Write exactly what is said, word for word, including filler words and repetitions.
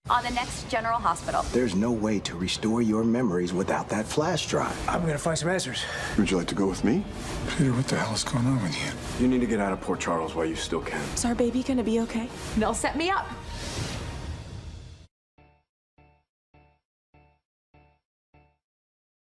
On the next General Hospital. There's no way to restore your memories without that flash drive. I'm gonna find some answers. Would you like to go with me? Peter, what the hell is going on with you? You need to get out of Port Charles while you still can. Is our baby gonna be okay? They'll set me up.